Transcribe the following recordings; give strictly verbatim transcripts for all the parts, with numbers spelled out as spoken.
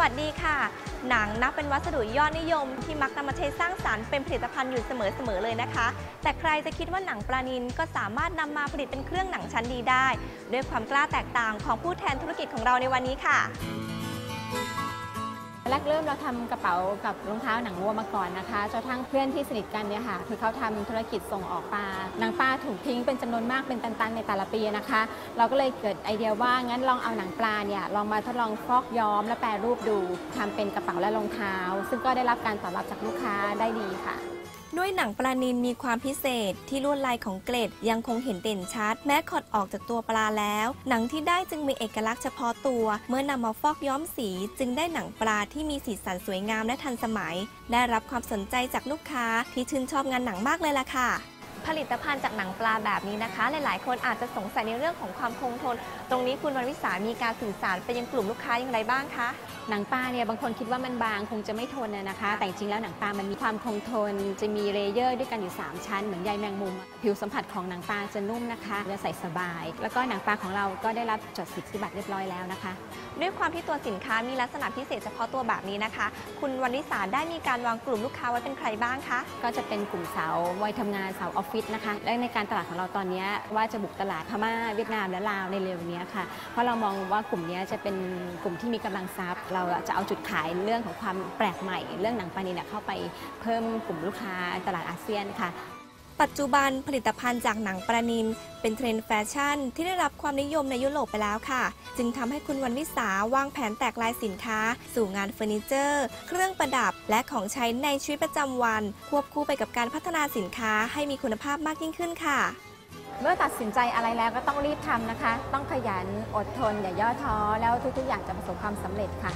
วัสดีค่ะหนังนับเป็นวัสดุยอดนิยมที่มักนำมาใช้สร้างสรรค์เป็นผลิตภัณฑ์อยู่เสมอๆเลยนะคะแต่ใครจะคิดว่าหนังปลานิลก็สามารถนำมาผลิตเป็นเครื่องหนังชั้นดีได้ด้วยความกล้าแตกต่างของผู้แทนธุรกิจของเราในวันนี้ค่ะแรกเริ่มเราทำกระเป๋ากับรองเท้าหนังวัวมาก่อนนะคะจนทั้งเพื่อนที่สนิทกันเนี่ยค่ะคือเขาทำธุรกิจส่งออกปลาหนังปลาถูกทิ้งเป็นจำนวนมากเป็นตันๆในแต่ละปีนะคะเราก็เลยเกิดไอเดียว่างั้นลองเอาหนังปลาเนี่ยลองมาทดลองฟอกย้อมและแปรรูปดูทำเป็นกระเป๋าและรองเท้าซึ่งก็ได้รับการตอบรับจากลูกค้าได้ดีค่ะด้วยหนังปลานิลมีความพิเศษที่ลวดลายของเกล็ดยังคงเห็นเด่นชัดแม้ขดออกจากตัวปลาแล้วหนังที่ได้จึงมีเอกลักษณ์เฉพาะตัวเมื่อนำมาฟอกย้อมสีจึงได้หนังปลาที่มีสีสันสวยงามและทันสมัยได้รับความสนใจจากลูกค้าที่ชื่นชอบงานหนังมากเลยล่ะค่ะผลิตภัณฑ์จากหนังปลาแบบนี้นะคะหลายๆคนอาจจะสงสัยในเรื่องของความคงทนตรงนี้คุณวรรณวิสามีการสื่อสารไปยังกลุ่มลูกค้าอย่างไรบ้างคะหนังปลาเนี่ยบางคนคิดว่ามันบางคงจะไม่ทนนะคะแต่จริงๆแล้วหนังปลามันมีความคงทนจะมีเลเยอร์ด้วยกันอยู่สามชั้นเหมือนใยแมงมุมผิวสัมผัสของหนังปลาจะนุ่มนะคะจะใส่สบายแล้วก็หนังปลาของเราก็ได้รับจดสิทธิบัตรเรียบร้อยแล้วนะคะด้วยความที่ตัวสินค้ามีลักษณะพิเศษเฉพาะตัวแบบนี้นะคะคุณวรรณวิสาได้มีการวางกลุ่มลูกค้าไว้เป็นใครบ้างคะก็จะเป็นกลุ่มสาววัยทำงานสาวออฟฟิศนะคะและในการตลาดของเราตอนนี้ว่าจะบุกตลาดพม่าเวียดนามและลาวในเร็วนี้ค่ะเพราะเรามองว่ากลุ่มนี้จะเป็นกลุ่มที่มีกำลังทรัพย์เราจะเอาจุดขายเรื่องของความแปลกใหม่เรื่องหนังปลานิลเข้าไปเพิ่มกลุ่มลูกค้าตลาดอาเซียนค่ะปัจจุบันผลิตภัณฑ์จากหนังปลานิลเป็นเทรนด์แฟชั่นที่ได้รับความนิยมในยุโรปไปแล้วค่ะจึงทำให้คุณวรรณวิสาวางแผนแตกลายสินค้าสู่งานเฟอร์นิเจอร์เครื่องประดับและของใช้ในชีวิตประจำวันควบคู่ไปกับการพัฒนาสินค้าให้มีคุณภาพมากยิ่งขึ้นค่ะเมื่อตัดสินใจอะไรแล้วก็ต้องรีบทำนะคะต้องขยันอดทนอย่าย่อท้อแล้วทุกๆอย่างจะประสบความสำเร็จค่ะ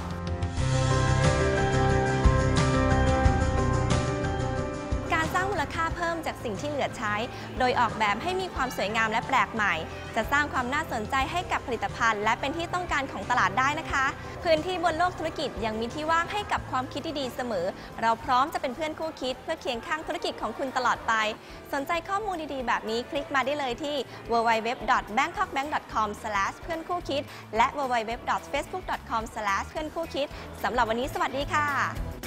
การสร้างมูลค่าเพิ่มจากสิ่งที่เหลือใช้โดยออกแบบให้มีความสวยงามและแปลกใหม่จะสร้างความน่าสนใจให้กับผลิตภัณฑ์และเป็นที่ต้องการของตลาดได้นะคะพื้นที่บนโลกธุรกิจยังมีที่ว่างให้กับความคิดดีๆเสมอเราพร้อมจะเป็นเพื่อนคู่คิดเพื่อเคียงข้างธุรกิจของคุณตลอดไปสนใจข้อมูลดีๆแบบนี้คลิกมาได้เลยที่ ดับเบิลยู ดับเบิลยู ดับเบิลยู ดอท แบงค็อก แบงค์ ดอท คอม สแลช เพื่อนคู่คิดและ ดับเบิลยู ดับเบิลยู ดับเบิลยู ดอท เฟซบุ๊ก ดอท คอม สแลช เพื่อนคู่คิดสำหรับวันนี้สวัสดีค่ะ